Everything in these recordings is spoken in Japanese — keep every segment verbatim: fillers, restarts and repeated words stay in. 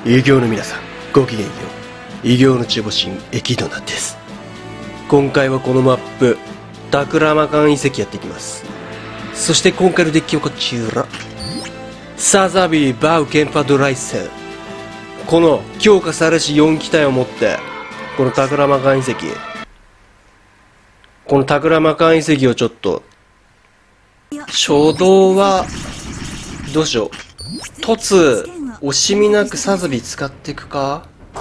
異形の皆さん、ごきげんよう。異形の中母神エキドナです。今回はこのマップタクラマカン遺跡やっていきます。そして今回のデッキはこちら、サザビーバウケンパドライセン。この強化されしよん機体を持ってこのタクラマカン遺跡、このタクラマカン遺跡をちょっと初動はどうしよう。凸惜しみなくサザビー使っていくか。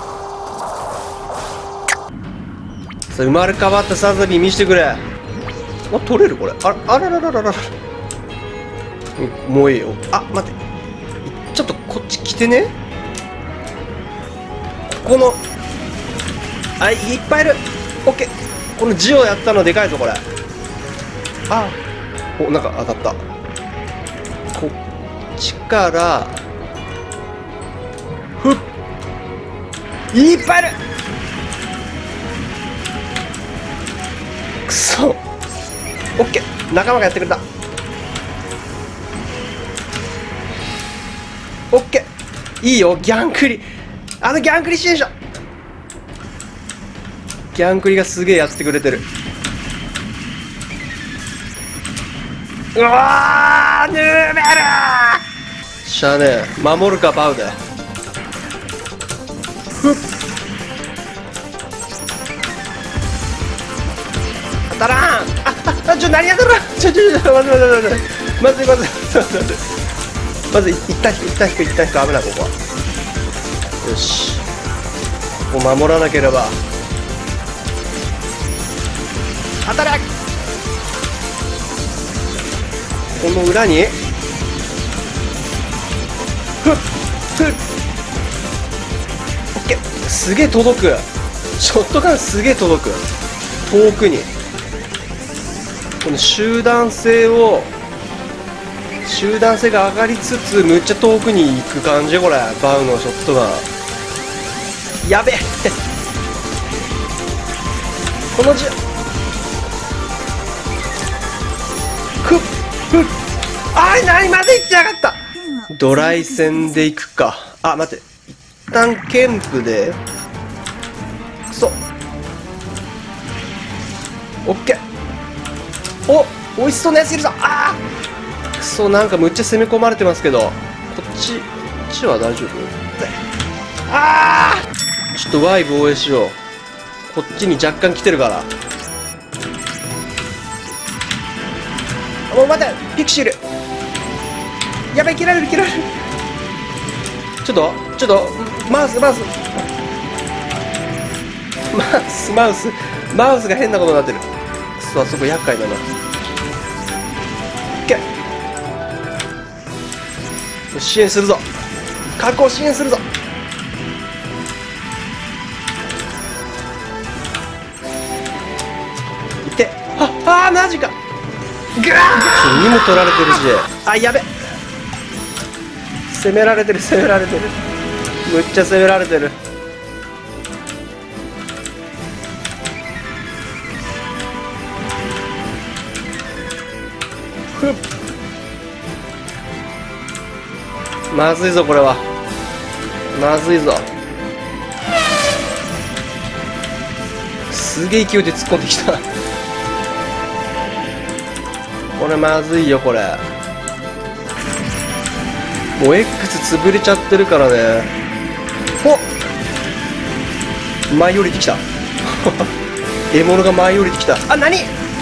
さあ生まれ変わったサザビー見せてくれ。あ、取れるこれ。ああらららららら、うん、もういいよ。あ、待って、ちょっとこっち来てね。このあ、いっぱいいる。オッケー。このジオやったのでかいぞこれ。あ、お、なんか当たった。こっちからふっ、いっぱいいる。くそ。オッケー、仲間がやってくれた。オッケー、いいよ。ギャンクリ、あのギャンクリシでしょ。ギャンクリがすげえやってくれてる。うわー、ヌーベルー。しゃあねえ、守るかバウで。ふっ、当たらん。あああ、ちょ、何やってる。ちょちょちょ、まずいまずいまずいまずいまずいまずい、一旦引く一旦引く一旦引く。危ない。ここはよし、ここ守らなければ。当たれ。この裏にふっふっ、オッケー。すげえ届く。ショットガンすげえ届く。遠くにこの集団性を集団性が上がりつつむっちゃ遠くに行く感じ。これバウのショットガンやべえこのじふっふっ、あい、何まで行ってやがった。ドライ戦で行くか。あ、待って、一旦ケンプでくそ。オッケー。お、美味しそうなやついるぞ。あーくそ、なんかむっちゃ攻め込まれてますけど、こっちこっちは大丈夫。あー、ちょっと Y 防衛しよう。こっちに若干来てるから。もう待って、ピクシーいる。やばい、切られる切られる。ちょっとちょっとマウスマウスマウスマウスマウスが変なことになってる。くそ、あそこ厄介だな。オッケー、支援するぞ。確保支援するぞ。いって、ああ、マジか。ぐわー、にも取られてるし、あ、やべ、攻められてる攻められてる、むっちゃ攻められてる。ふっ、まずいぞこれは、まずいぞ。すげえ勢いで突っ込んできたこれまずいよこれ。もう X 潰れちゃってるからね。ほっ、舞い降りてきた獲物が舞い降りてきた。あ、何、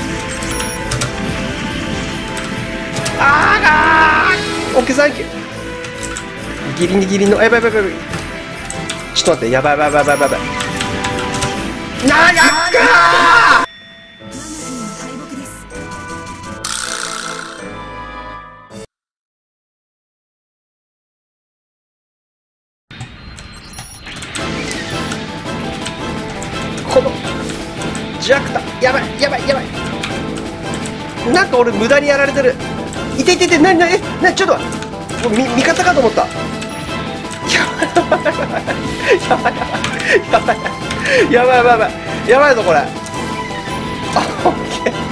あーがー、オッケー、サンキュー。ギリギリの、やばいやばいやばい、ちょっと待って、やばいやばいやばいやばいやばい、なーやっかー。このジャクタ、やばいやばいやばい、なんか俺無駄にやられてる。いていていて、なになに、え、なに、ちょっと待って、味方かと思った。やばいやばいやばいやばいやばいやばいやばいやばいぞこれ。あ、オッケー。